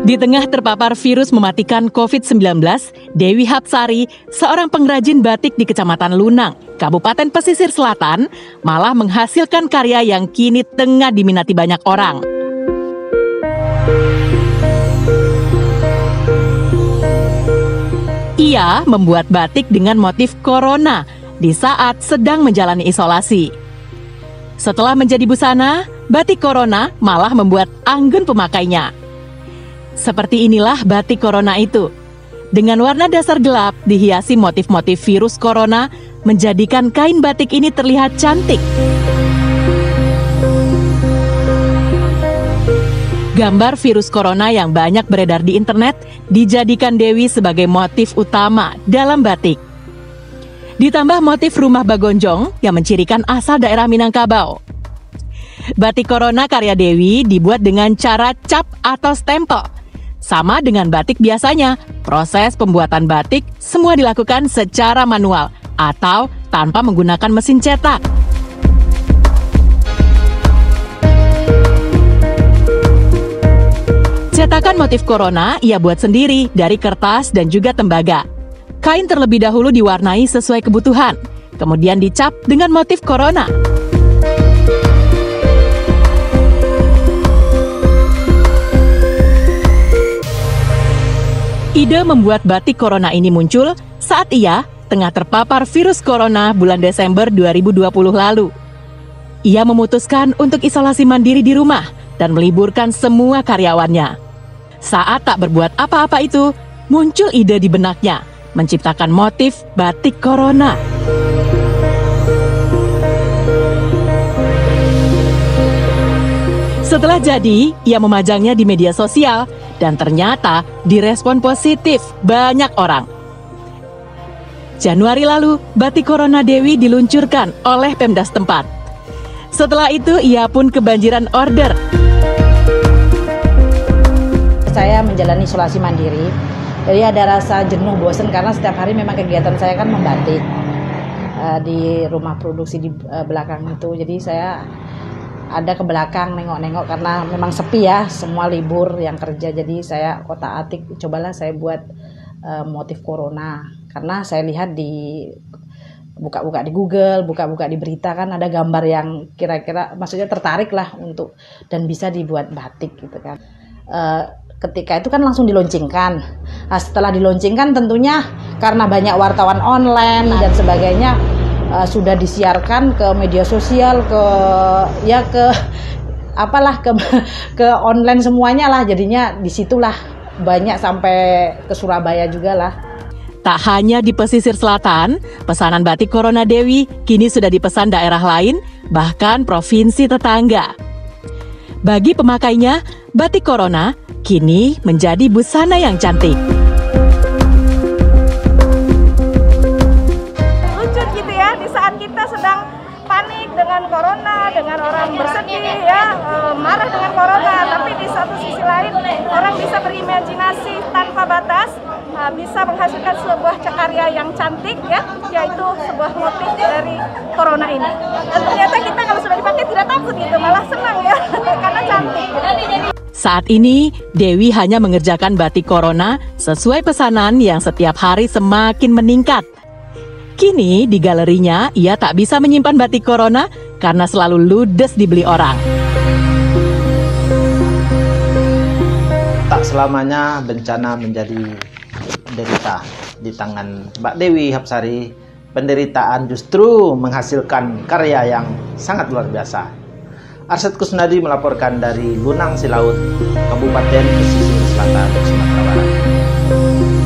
Di tengah terpapar virus mematikan COVID-19, Dewi Hapsari, seorang pengrajin batik di Kecamatan Lunang, Kabupaten Pesisir Selatan, malah menghasilkan karya yang kini tengah diminati banyak orang. Ia membuat batik dengan motif corona di saat sedang menjalani isolasi. Setelah menjadi busana, batik corona malah membuat anggun pemakainya. Seperti inilah batik corona itu. Dengan warna dasar gelap dihiasi motif-motif virus corona, menjadikan kain batik ini terlihat cantik. Gambar virus corona yang banyak beredar di internet dijadikan Dewi sebagai motif utama dalam batik. Ditambah motif rumah Bagonjong yang mencirikan asal daerah Minangkabau. Batik corona karya Dewi dibuat dengan cara cap atau stempel. Sama dengan batik biasanya, proses pembuatan batik semua dilakukan secara manual atau tanpa menggunakan mesin cetak. Cetakan motif corona ia buat sendiri dari kertas dan juga tembaga. Kain terlebih dahulu diwarnai sesuai kebutuhan, kemudian dicap dengan motif corona. Ide membuat batik corona ini muncul saat ia tengah terpapar virus corona bulan Desember 2020 lalu. Ia memutuskan untuk isolasi mandiri di rumah dan meliburkan semua karyawannya. Saat tak berbuat apa-apa itu, muncul ide di benaknya, menciptakan motif batik corona. Setelah jadi, ia memajangnya di media sosial dan ternyata direspon positif banyak orang. Januari lalu, batik corona Dewi diluncurkan oleh Pemda setempat. Setelah itu, ia pun kebanjiran order. Saya menjalani isolasi mandiri, jadi ada rasa jenuh, bosan karena setiap hari memang kegiatan saya kan membatik di rumah produksi di belakang itu. Jadi saya ada ke belakang nengok-nengok karena memang sepi ya, semua libur yang kerja. Jadi saya kotak-atik, cobalah saya buat motif corona. Karena saya lihat di buka-buka di Google, buka-buka di berita kan ada gambar yang kira-kira maksudnya tertarik lah untuk dan bisa dibuat batik gitu kan. Ketika itu kan langsung diluncurkan. Nah, setelah diluncurkan tentunya karena banyak wartawan online dan sebagainya sudah disiarkan ke media sosial, ke online semuanya lah. Jadinya disitulah banyak sampai ke Surabaya juga lah. Tak hanya di pesisir selatan, pesanan batik corona Dewi kini sudah dipesan daerah lain, bahkan provinsi tetangga. Bagi pemakainya, batik corona kini menjadi busana yang cantik. Lucu gitu ya, di saat kita sedang panik dengan corona, dengan orang bersedih ya, marah dengan corona, tapi di satu sisi lain orang bisa berimajinasi tanpa batas, bisa menghasilkan sebuah karya yang cantik ya, yaitu sebuah motif dari corona ini. Dan ternyata kita kalau sudah dipakai tidak takut gitu, malah senang ya, karena cantik. Saat ini, Dewi hanya mengerjakan batik corona sesuai pesanan yang setiap hari semakin meningkat. Kini di galerinya, ia tak bisa menyimpan batik corona karena selalu ludes dibeli orang. Tak selamanya bencana menjadi derita di tangan Mbak Dewi Hapsari. Penderitaan justru menghasilkan karya yang sangat luar biasa. Arsyad Kusnadi melaporkan dari Lunang Silaut, Kabupaten Pesisir Selatan, Sumatera Barat.